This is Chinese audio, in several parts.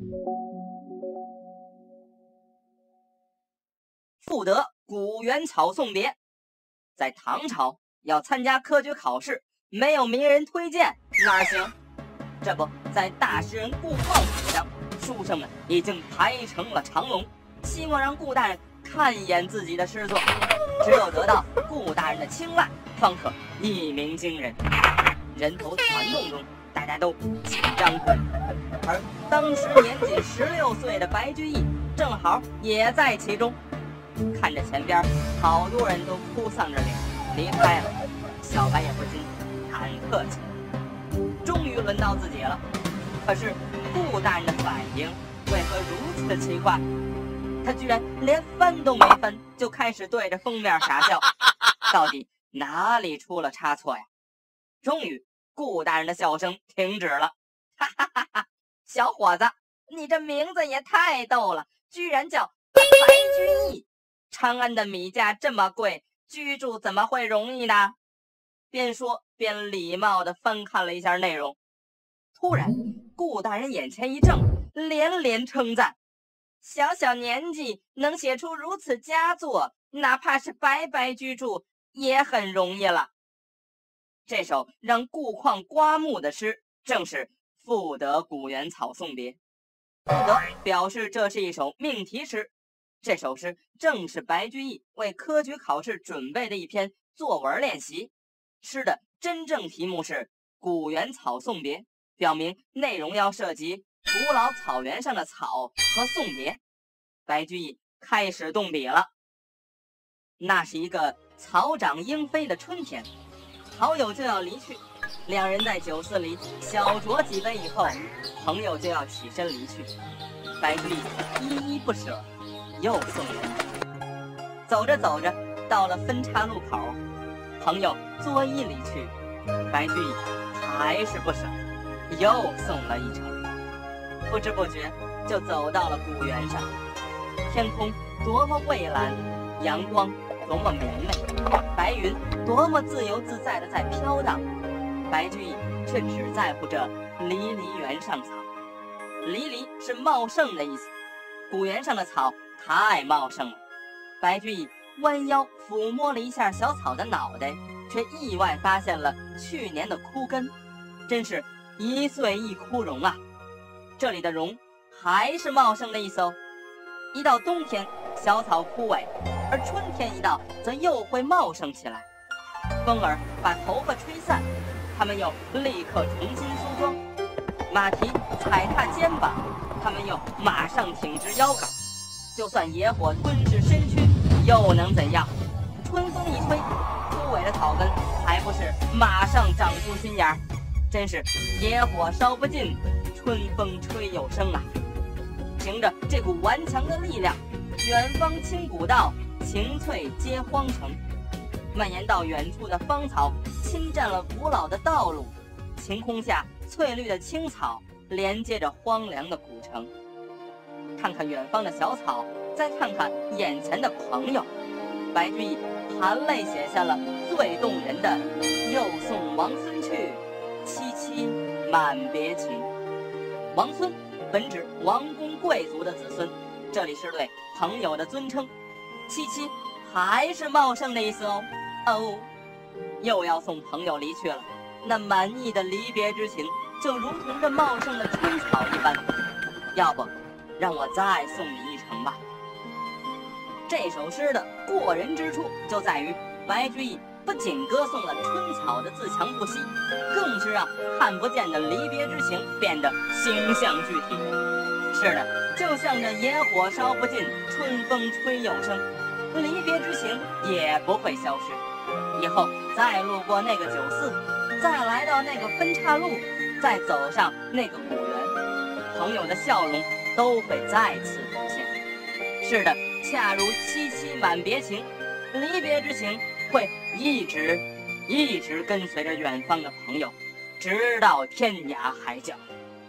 赋得古原草送别。在唐朝要参加科举考试，没有名人推荐哪行？这不，在大诗人顾况府上，书生们已经排成了长龙，希望让顾大人看一眼自己的诗作。只有得到顾大人的青睐，方可一鸣惊人。人头攒动中，大家都紧张不已。而当时年仅16岁的白居易，正好也在其中。看着前边好多人都哭丧着脸离开了，小白也不禁忐忑起来。终于轮到自己了，可是顾大人的反应为何如此奇怪？他居然连翻都没翻，就开始对着封面傻笑。到底哪里出了差错呀？终于顾大人的笑声停止了。哈哈哈哈！小伙子，你这名字也太逗了，居然叫白居易。长安的米价这么贵，居住怎么会容易呢？边说边礼貌地翻看了一下内容。突然顾大人眼前一怔，连连称赞：小小年纪能写出如此佳作，哪怕是白白居住也很容易了。这首让顾况刮目的诗正是赋得古原草送别。赋得表示这是一首命题诗，这首诗正是白居易为科举考试准备的一篇作文练习。诗的真正题目是古原草送别，表明内容要涉及古老草原上的草和送别。白居易开始动笔了。那是一个草长莺飞的春天，好友就要离去，两人在酒肆里小酌几杯以后，朋友就要起身离去。白居易依依不舍，又送人。走着走着，到了分岔路口，朋友作揖离去，白居易还是不舍，又送了一程。不知不觉就走到了古原上，天空多么蔚蓝，阳光多么明媚，白云多么自由自在地在飘荡。白居易却只在乎这离离原上草。离离是茂盛的意思，古原上的草太茂盛了。白居易弯腰抚摸了一下小草的脑袋，却意外发现了去年的枯根，真是一岁一枯荣啊！这里的荣还是茂盛的意思哦。一到冬天，小草枯萎，而春天一到，则又会茂盛起来。风儿把头发吹散，它们又立刻重新梳妆；马蹄踩踏肩膀，它们又马上挺直腰杆。就算野火吞噬身躯，又能怎样？春风一吹，枯萎的草根还不是马上长出新芽？真是野火烧不尽，春风吹又生啊！凭着这股顽强的力量，远方青古道，晴翠接荒城，蔓延到远处的芳草侵占了古老的道路，晴空下翠绿的青草连接着荒凉的古城。看看远方的小草，再看看眼前的朋友，白居易含泪写下了最动人的《又送王孙去，萋萋满别情》。王孙本指王公贵族的子孙，这里是对朋友的尊称。萋萋还是茂盛的意思哦。又要送朋友离去了，那满意的离别之情就如同这茂盛的春草一般。要不让我再送你一程吧。这首诗的过人之处就在于，白居易不仅歌颂了春草的自强不息，更是让看不见的离别之情变得形象具体。是的，就像这野火烧不尽，春风吹又生，离别之情也不会消失。以后再路过那个酒肆，再来到那个分岔路，再走上那个古原，朋友的笑容都会再次出现。是的，恰如萋萋满别情，离别之情会一直跟随着远方的朋友，直到天涯海角。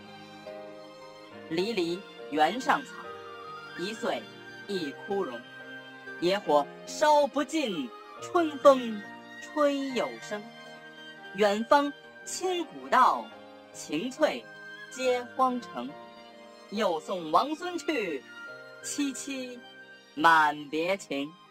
离离原上草，一岁一枯荣。野火烧不尽，春风吹又生。远方青古道，晴翠接荒城。 又送王孙去，萋萋满别情。